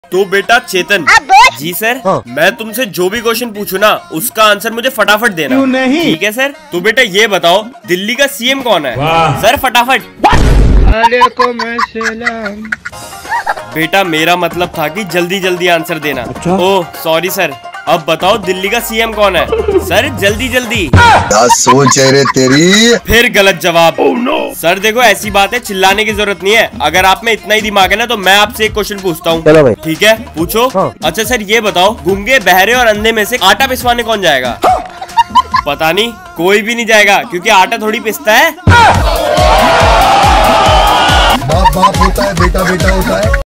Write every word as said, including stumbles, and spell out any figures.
तो बेटा चेतन जी सर, हाँ। मैं तुमसे जो भी क्वेश्चन पूछूं ना उसका आंसर मुझे फटाफट देना। क्यों नहीं? ठीक है सर। तो बेटा ये बताओ दिल्ली का सीएम कौन है? सर फटाफट। बेटा मेरा मतलब था कि जल्दी जल्दी आंसर देना। अच्छा? Oh sorry sir. अब बताओ दिल्ली का सीएम कौन है? सर जल्दी जल्दी। क्या सोच है रे तेरी? फिर गलत जवाब। oh, no. सर देखो ऐसी बात है, चिल्लाने की जरूरत नहीं है। अगर आप में इतना ही दिमाग है ना तो मैं आपसे एक क्वेश्चन पूछता हूँ। ठीक है पूछो। हाँ। अच्छा सर ये बताओ गूंगे बहरे और अंधे में से आटा पिसवाने कौन जाएगा? पता नहीं, कोई भी नहीं जाएगा क्योंकि आटा थोड़ी पिसता है। बाप बाप होता है, बेटा बेटा होता है।